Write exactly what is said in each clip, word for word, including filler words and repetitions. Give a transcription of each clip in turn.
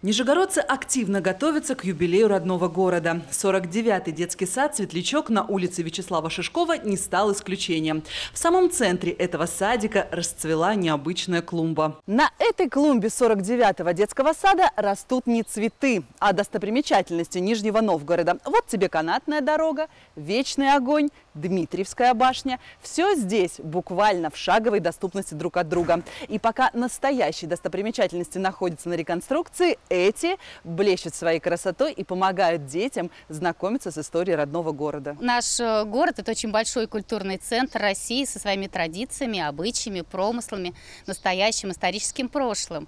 Нижегородцы активно готовятся к юбилею родного города. сорок девятый детский сад «Светлячок» на улице Вячеслава Шишкова не стал исключением. В самом центре этого садика расцвела необычная клумба. На этой клумбе сорок девятого детского сада растут не цветы, а достопримечательности Нижнего Новгорода. Вот тебе канатная дорога, вечный огонь, Дмитриевская башня. Все здесь буквально в шаговой доступности друг от друга. И пока настоящие достопримечательности находятся на реконструкции, эти блещут своей красотой и помогают детям знакомиться с историей родного города. Наш город – это очень большой культурный центр России со своими традициями, обычаями, промыслами, настоящим историческим прошлым.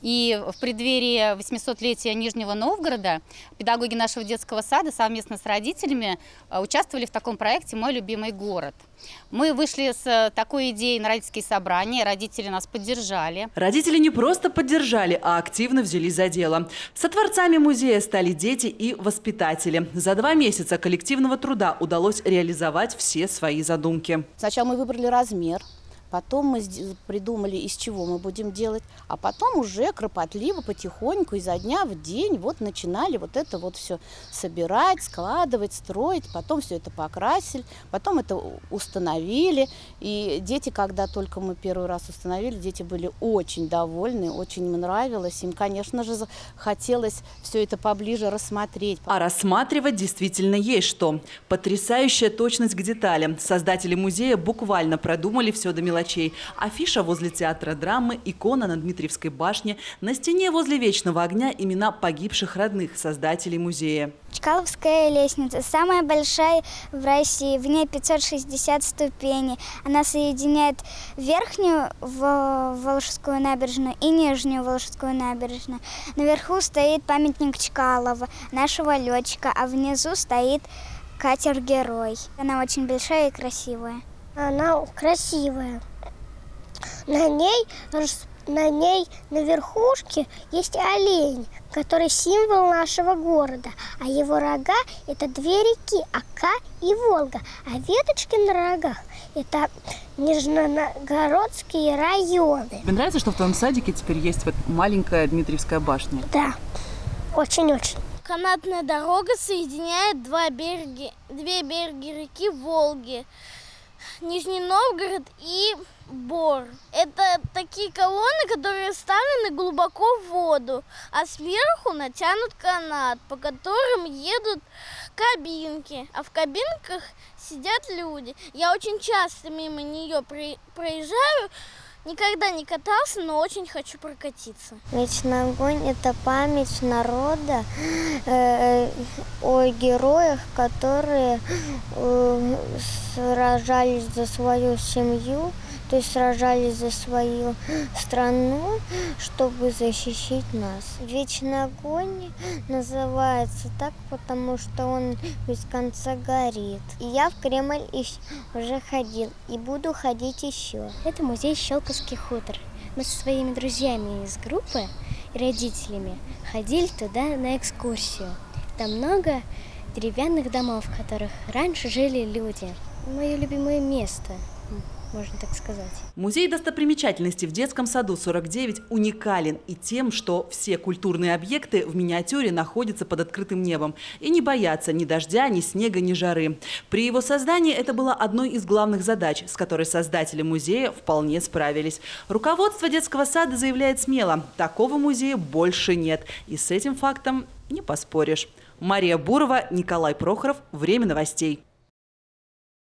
И в преддверии восьмисотлетия Нижнего Новгорода педагоги нашего детского сада совместно с родителями участвовали в таком проекте «Мой любимый город». Мы вышли с такой идеей на родительские собрания, родители нас поддержали. Родители не просто поддержали, а активно взялись за дело. Сотворцами музея стали дети и воспитатели. За два месяца коллективного труда удалось реализовать все свои задумки. Сначала мы выбрали размер. Потом мы придумали, из чего мы будем делать, а потом уже кропотливо, потихоньку, изо дня в день вот начинали вот это вот все собирать, складывать, строить. Потом все это покрасили, потом это установили. И дети, когда только мы первый раз установили, дети были очень довольны, очень им нравилось. Им, конечно же, хотелось все это поближе рассмотреть. А рассматривать действительно есть что. Потрясающая точность к деталям. Создатели музея буквально продумали все до мелочей. Афиша возле театра драмы, икона на Дмитриевской башне, на стене возле вечного огня имена погибших родных создателей музея. Чкаловская лестница, самая большая в России, в ней пятьсот шестьдесят ступеней. Она соединяет верхнюю Волжскую набережную и нижнюю Волжскую набережную. Наверху стоит памятник Чкалова, нашего летчика, а внизу стоит катер-герой. Она очень большая и красивая. Она красивая. На ней, на ней на верхушке есть олень, который символ нашего города. А его рога – это две реки – Ока и Волга. А веточки на рогах – это нижнегородские районы. Тебе нравится, что в твоем садике теперь есть вот маленькая Дмитриевская башня? Да, очень-очень. Канатная дорога соединяет два берега, две берега реки Волги. Нижний Новгород и Бор. Это такие колонны, которые вставлены глубоко в воду, а сверху натянут канат, по которым едут кабинки, а в кабинках сидят люди. Я очень часто мимо нее проезжаю, никогда не катался, но очень хочу прокатиться. Вечный огонь – это память народа э, о героях, которые э, сражались за свою семью, то есть сражались за свою страну, чтобы защищать нас. Вечный огонь называется так, потому что он без конца горит. И я в Кремль уже ходил и буду ходить еще. Это музей Щелковский хутор. Мы со своими друзьями из группы и родителями ходили туда на экскурсию. Там много деревянных домов, в которых раньше жили люди. Мое любимое место, можно так сказать. Музей достопримечательностей в детском саду сорок девять уникален и тем, что все культурные объекты в миниатюре находятся под открытым небом и не боятся ни дождя, ни снега, ни жары. При его создании это было одной из главных задач, с которой создатели музея вполне справились. Руководство детского сада заявляет смело: такого музея больше нет. И с этим фактом не поспоришь. Мария Бурова, Николай Прохоров. Время новостей.